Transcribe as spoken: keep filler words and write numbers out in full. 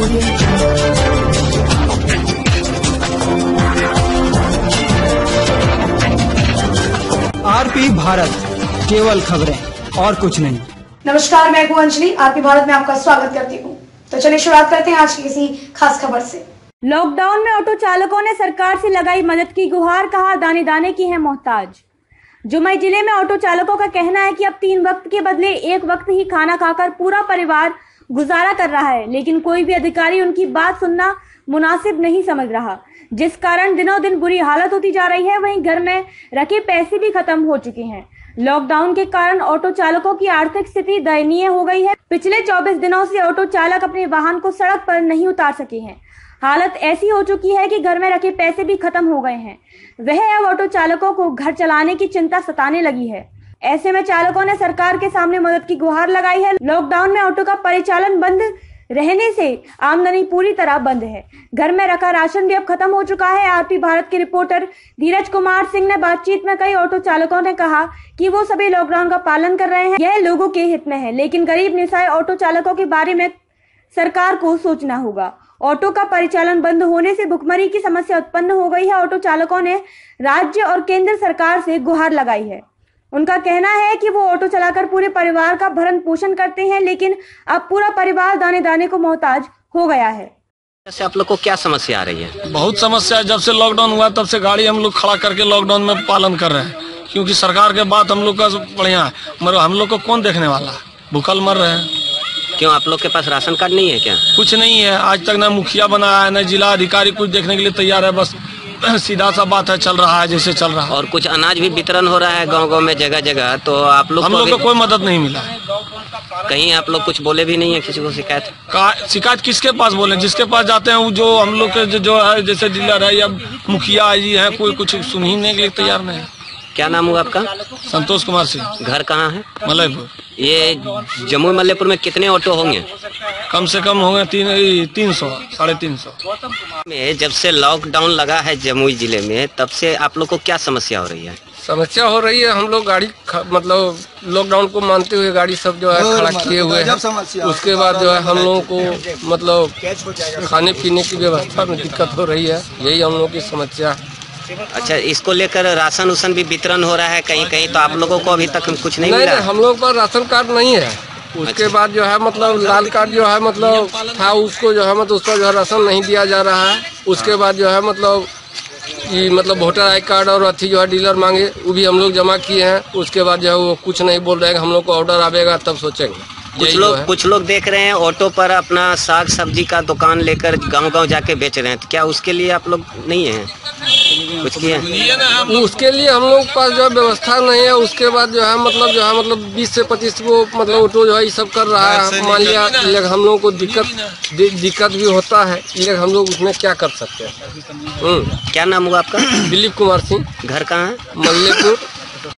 RP Bharat, केवल खबरें और कुछ नहीं। नमस्कार, मैं हूं अंजलि। आरपी भारत में आपका स्वागत करती हूं। तो चलिए शुरुआत करते हैं आज की किसी खास खबर से। लॉकडाउन में ऑटो चालकों ने सरकार से लगाई मदद की गुहार, कहा दाने दाने की है मोहताज। जुमई जिले में ऑटो चालकों का कहना है कि अब तीन वक्त के बदले एक वक्त ही खाना खाकर पूरा परिवार गुजारा कर रहा है, लेकिन कोई भी अधिकारी उनकी बात सुनना मुनासिब नहीं समझ रहा, जिस कारण दिनों दिन बुरी हालत होती जा रही है। वहीं घर में रखे पैसे भी खत्म हो चुके हैं। लॉकडाउन के कारण ऑटो चालकों की आर्थिक स्थिति दयनीय हो गई है। पिछले चौबीस दिनों से ऑटो चालक अपने वाहन को सड़क पर नहीं उतार सके हैं। हालत ऐसी हो चुकी है कि घर में रखे पैसे भी खत्म हो गए हैं। वह अब ऑटो चालकों को घर चलाने की चिंता सताने लगी है। ऐसे में चालकों ने सरकार के सामने मदद की गुहार लगाई है। लॉकडाउन में ऑटो का परिचालन बंद रहने से आमदनी पूरी तरह बंद है। घर में रखा राशन भी अब खत्म हो चुका है। आरपी भारत के रिपोर्टर धीरज कुमार सिंह ने बातचीत में कई ऑटो चालकों ने कहा कि वो सभी लॉकडाउन का पालन कर रहे हैं। यह लोगों के हित में है, लेकिन गरीब निसहाय ऑटो चालकों के बारे में सरकार को सोचना होगा। ऑटो का परिचालन बंद होने से भुखमरी की समस्या उत्पन्न हो गई है। ऑटो चालकों ने राज्य और केंद्र सरकार से गुहार लगाई है। उनका कहना है कि वो ऑटो चलाकर पूरे परिवार का भरण पोषण करते हैं, लेकिन अब पूरा परिवार दाने दाने को मोहताज हो गया है। ऐसे आप लोग को क्या समस्या आ रही है? बहुत समस्या है। जब से लॉकडाउन हुआ तब से गाड़ी हम लोग खड़ा करके लॉकडाउन में पालन कर रहे हैं, क्योंकि सरकार के बात हम लोग का बढ़िया है, मगर हम लोग को कौन देखने वाला, भूखल मर रहे हैं। क्यों, आप लोग के पास राशन कार्ड नहीं है क्या? कुछ नहीं है, आज तक न मुखिया बना है न जिला अधिकारी कुछ देखने के लिए तैयार है। बस सीधा सा बात है, चल रहा है जैसे चल रहा है। और कुछ अनाज भी वितरण हो रहा है गांव-गांव में, जगह जगह, तो आप लोग हम लोग को कोई मदद नहीं मिला। कहीं आप लोग कुछ बोले भी नहीं है किसी को? शिकायत शिकायत किसके पास बोले? जिसके पास जाते हैं जो हम लोग के जो है जैसे डीलर है या मुखिया जी है, कोई कुछ सुनने के लिए तैयार नहीं है। क्या नाम हुआ आपका? संतोष कुमार सिंह। घर कहाँ है? मलयपुर। ये जमुई मलयपुर में कितने ऑटो होंगे? कम से कम होंगे तीन तीन सौ साढ़े तीन सौ में। जब से लॉकडाउन लगा है जमुई जिले में, तब से आप लोग को क्या समस्या हो रही है? समस्या हो रही है, हम लोग गाड़ी मतलब लॉकडाउन को मानते हुए गाड़ी सब जो है खड़ा किए हुए हैं। उसके बाद जो है हम लोगों को मतलब खाने पीने की व्यवस्था में दिक्कत हो रही है। यही हम लोग की समस्या है। अच्छा, इसको लेकर राशन उसन भी वितरण हो रहा है कहीं कहीं, तो आप लोगों को अभी तक कुछ नहीं, नहीं मिला? नहीं, हम लोग पर राशन कार्ड नहीं है। उसके बाद जो है मतलब लाल कार्ड जो है मतलब था, उसको जो है मतलब उस पर जो है राशन नहीं दिया जा रहा है। उसके बाद जो है मतलब ये मतलब वोटर आई कार्ड और अथी जो है डीलर मांगे, वो भी हम लोग जमा किए हैं। उसके बाद जो है वो कुछ नहीं बोल रहे हैं। हम लोग को ऑर्डर आवेगा तब सोचेंगे। कुछ लोग कुछ लोग देख रहे हैं ऑटो पर अपना साग सब्जी का दुकान लेकर गांव-गांव जाके बेच रहे हैं, तो क्या उसके लिए आप लोग नहीं है कुछ किए? उसके लिए हम लोग पास जो है व्यवस्था नहीं है। उसके बाद जो है मतलब जो है मतलब बीस से पच्चीस को मतलब ऑटो जो है ये सब कर रहा है। मान लिया हम लोग को दिक्कत दिक्कत भी होता है, लेकिन हम लोग उसमें क्या कर सकते हैं। क्या नाम हुआ आपका? दिलीप कुमार सिंह। घर कहाँ है? मल्लेपुर।